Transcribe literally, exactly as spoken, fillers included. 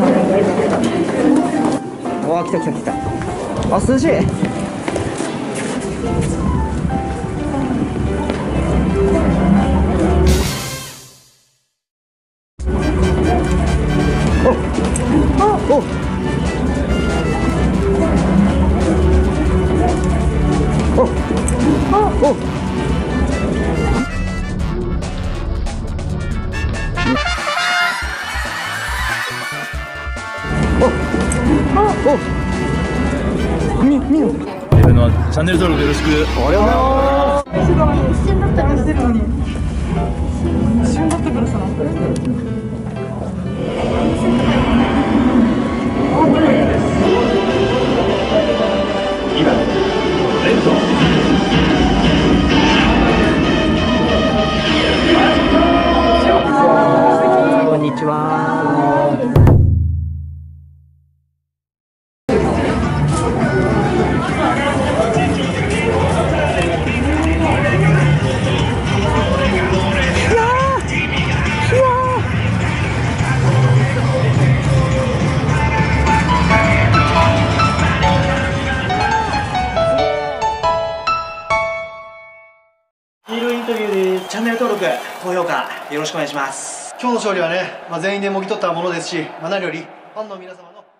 わあ、来た来た来た。あ、涼しい。おあおおあおあおみみよ。 自分のチャンネル登録よろしく。 ありがとうございます。 一瞬だったから出るのに。一瞬だったからさ。 今レッドこんにちは。 ヒーローインタビューでチャンネル登録、高評価よろしくお願いします。 今日の勝利はね、まあ、全員でもぎ取ったものですし、まあ、何よりファンの皆様の